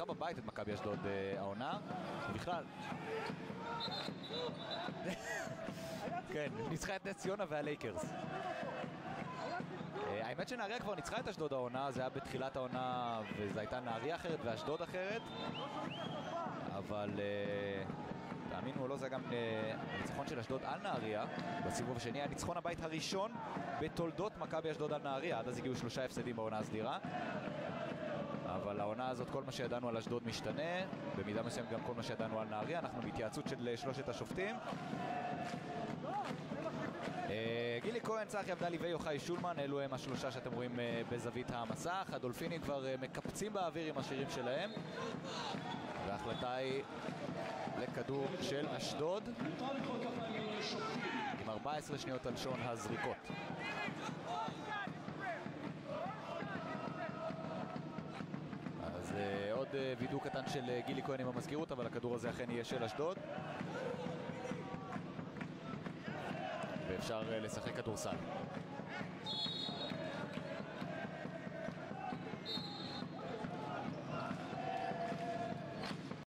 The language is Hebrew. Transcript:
בבית את מכבי אשדוד העונה, ובכלל כן, ניצחה את נס ציונה והלייקרס. האמת שנהריה כבר ניצחה את אשדוד העונה, זה היה בתחילת העונה וזו הייתה נהריה אחרת ואשדוד אחרת, אבל תאמינו או לא, זה גם הניצחון של אשדוד על נהריה בסיבוב השני, הניצחון הבית הראשון בתולדות מכבי אשדוד על נהריה. עד אז הגיעו 3 הפסדים בעונה הסדירה, אבל העונה הזאת כל מה שידענו על אשדוד משתנה, במידה מסוימת גם כל מה שידענו על נהריה. אנחנו בהתייעצות של 3 השופטים, גילי כהן, צחי עבדלי ויוחאי שולמן, אלו הם 3 שאתם רואים בזווית המסך. הדולפינים כבר מקפצים באוויר עם השירים שלהם, וההחלטה היא לכדור של אשדוד עם 14 שניות על שעון הזריקות. אז עוד וידוא קטן של גילי כהן עם המזכירות, אבל הכדור הזה אכן יהיה של אשדוד ואפשר לשחק כדורסל.